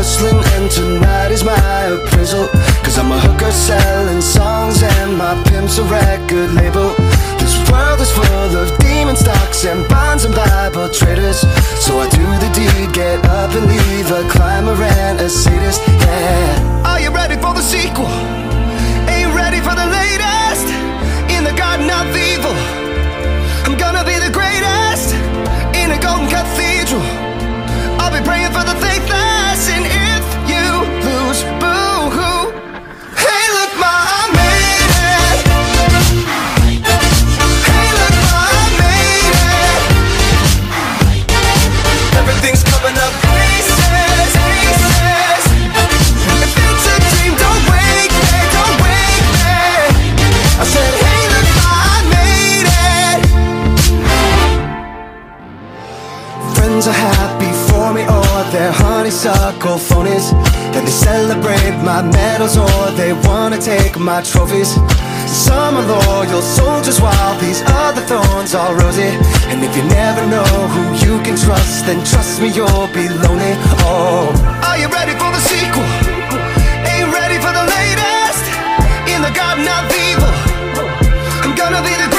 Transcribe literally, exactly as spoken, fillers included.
hustling and tonight is my appraisal. Cause I'm a hooker selling songs and my pimp's a record label. This world is full of demon stocks and bonds and Bible traders. So I do the deed, get up and leave a climber and a sadist, yeah. Are you ready for the sequel? Ain't ready for the latest in the garden of evil. I'm gonna be the greatest in a golden cathedral. I'll be praying for the faithless, and if you lose, boo-hoo. Hey, look, ma, I made it. Hey, look, ma, I made it. Everything's coming up pieces, pieces. If it's a dream, don't wake me, don't wake me. I said, hey, look, ma, I made it. Friends are happy for me, or they're honeysuckle phonies, and they celebrate my medals, or they wanna take my trophies. Some are loyal soldiers while these other thorns are rosy. And if you never know who you can trust, then trust me, you'll be lonely. Oh, are you ready for the sequel? Ain't ready for the latest in the garden of evil. I'm gonna be the